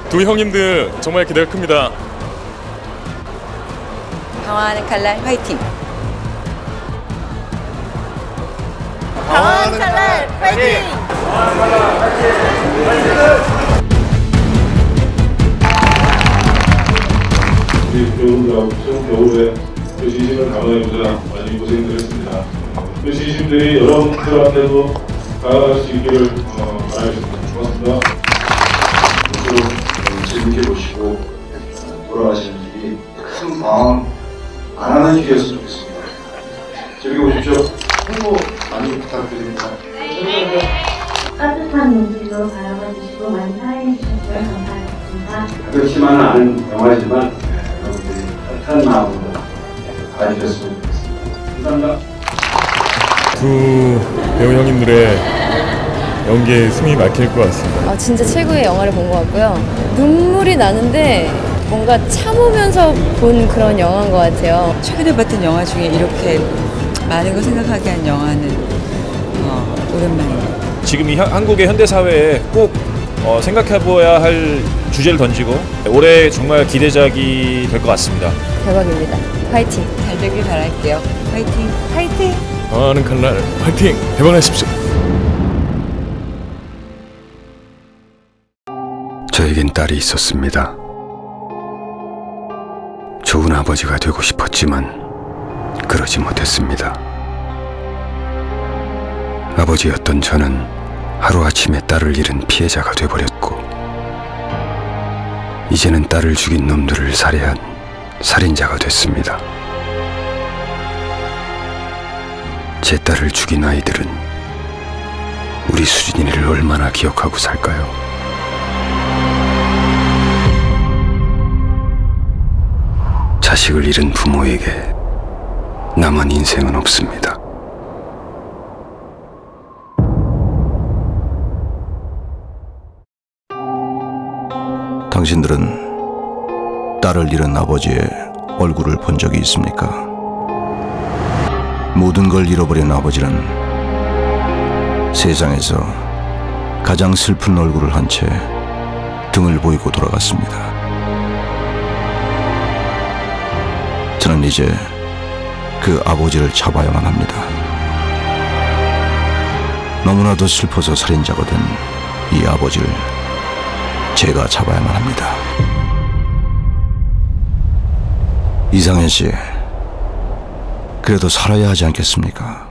두 형님들 정말 기대가 큽니다. 방황하는 칼날 화이팅! 방황하는 칼날 화이팅! 우리 겨울에 그 시심을 감안해보자 많이 고생들했습니다. 그 시심들이 여러분들한테도 다가갈 수 있기를 바라겠습니다. 고맙습니다. 재밌게 보시고 돌아가시는 길이 큰 방황 안 하는 길이었으면 좋겠습니다. 재밌게 보십시오. 홍보 많이 부탁드립니다. 따뜻한 눈빛으로 바라봐 주시고 많이 사랑해 주셔서 감사하겠습니다. 그렇지만은 않은 영화지만 여러분들이 따뜻한 마음으로 봐주셨으면 좋겠습니다. 감사합니다. 두 배우 형님들의 연기에 숨이 막힐 것 같습니다. 진짜 최고의 영화를 본 것 같고요. 눈물이 나는데 뭔가 참으면서 본 그런 영화인 것 같아요. 최근에 봤던 영화 중에 이렇게 많은 걸 생각하게 한 영화는 오랜만입니다. 지금 이 한국의 현대사회에 꼭 생각해봐야 할 주제를 던지고 올해 정말 기대작이 될 것 같습니다. 대박입니다. 화이팅! 잘 되길 바랄게요. 화이팅! 화이팅! 방황하는 칼날 화이팅! 대박나십시오. 저에겐 딸이 있었습니다. 좋은 아버지가 되고 싶었지만 그러지 못했습니다. 아버지였던 저는 하루아침에 딸을 잃은 피해자가 돼버렸고 이제는 딸을 죽인 놈들을 살해한 살인자가 됐습니다. 제 딸을 죽인 아이들은 우리 수진이를 얼마나 기억하고 살까요? 자식을 잃은 부모에게 남은 인생은 없습니다. 당신들은 딸을 잃은 아버지의 얼굴을 본 적이 있습니까? 모든 걸 잃어버린 아버지는 세상에서 가장 슬픈 얼굴을 한 채 등을 보이고 돌아갔습니다. 저는 이제 그 아버지를 잡아야만 합니다. 너무나도 슬퍼서 살인자가 된 이 아버지를 제가 잡아야만 합니다. 이상현 씨, 그래도 살아야 하지 않겠습니까?